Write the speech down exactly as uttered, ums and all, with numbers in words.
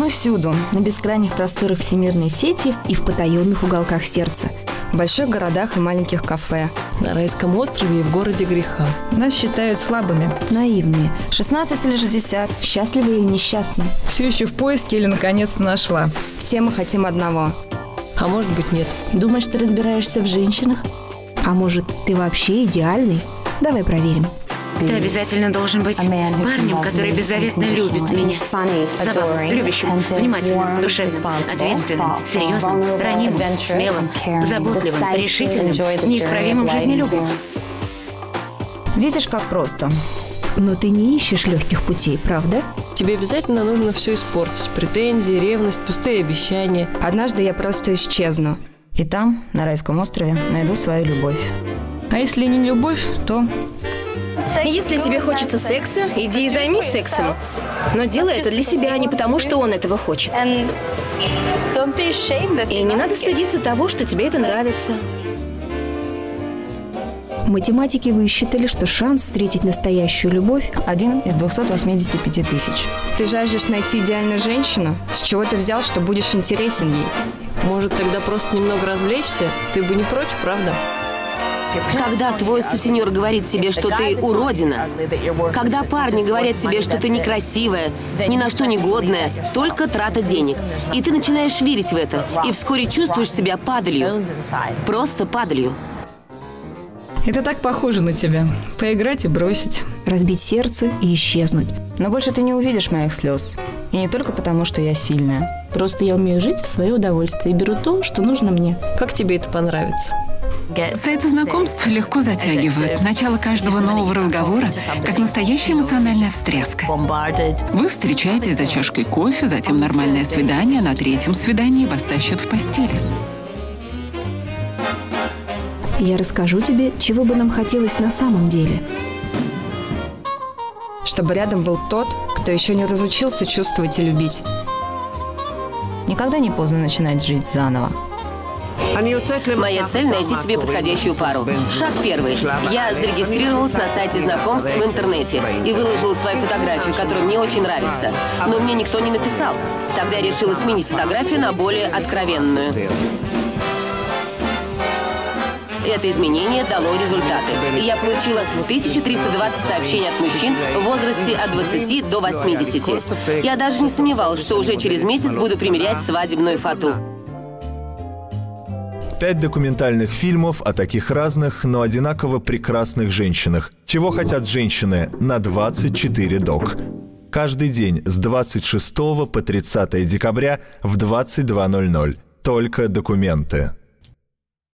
Мы всюду, на бескрайних просторах всемирной сети и в потаенных уголках сердца. В больших городах и маленьких кафе. На райском острове и в городе греха. Нас считают слабыми. Наивные. шестнадцать или шестьдесят. Счастливы или несчастны. Все еще в поиске или наконец-то нашла. Все мы хотим одного. А может быть, нет. Думаешь, ты разбираешься в женщинах? А может, ты вообще идеальный? Давай проверим. Ты обязательно должен быть парнем, который беззаветно любит меня. Забавным, любящим, внимательным, душевным, ответственным, серьезным, ранимым, смелым, заботливым, решительным, неисправимым жизнелюбивым. Видишь, как просто. Но ты не ищешь легких путей, правда? Тебе обязательно нужно все испортить. Претензии, ревность, пустые обещания. Однажды я просто исчезну. И там, на райском острове, найду свою любовь. А если не любовь, то... Если тебе хочется секса, иди и займись сексом. Но делай это для себя, а не потому, что он этого хочет. И не надо стыдиться того, что тебе это нравится. Математики высчитали, что шанс встретить настоящую любовь один из двухсот восьмидесяти пяти тысяч. Ты жаждешь найти идеальную женщину? С чего ты взял, что будешь интересен ей? Может, тогда просто немного развлечься? Ты бы не против, правда? Когда твой сутенер говорит тебе, что ты уродина, когда парни говорят тебе, что ты некрасивая, ни на что не годная, только трата денег, и ты начинаешь верить в это, и вскоре чувствуешь себя падалью, просто падалью. Это так похоже на тебя. Поиграть и бросить. Разбить сердце и исчезнуть. Но больше ты не увидишь моих слез. И не только потому, что я сильная. Просто я умею жить в свое удовольствие и беру то, что нужно мне. Как тебе это понравится? Сайты знакомств легко затягивают. Начало каждого нового разговора – как настоящая эмоциональная встряска. Вы встречаетесь за чашкой кофе, затем нормальное свидание, на третьем свидании вас тащат в постель. Я расскажу тебе, чего бы нам хотелось на самом деле. Чтобы рядом был тот, кто еще не разучился чувствовать и любить. Никогда не поздно начинать жить заново. Моя цель – найти себе подходящую пару. Шаг первый. Я зарегистрировалась на сайте знакомств в интернете и выложила свою фотографию, которая мне очень нравится. Но мне никто не написал. Тогда я решила сменить фотографию на более откровенную. Это изменение дало результаты. И я получила тысячу триста двадцать сообщений от мужчин в возрасте от двадцати до восьмидесяти. Я даже не сомневалась, что уже через месяц буду примерять свадебную фату. Пять документальных фильмов о таких разных, но одинаково прекрасных женщинах. Чего хотят женщины на двадцать четыре док. Каждый день с двадцать шестого по тридцатое декабря в двадцать два ноль ноль. Только документы.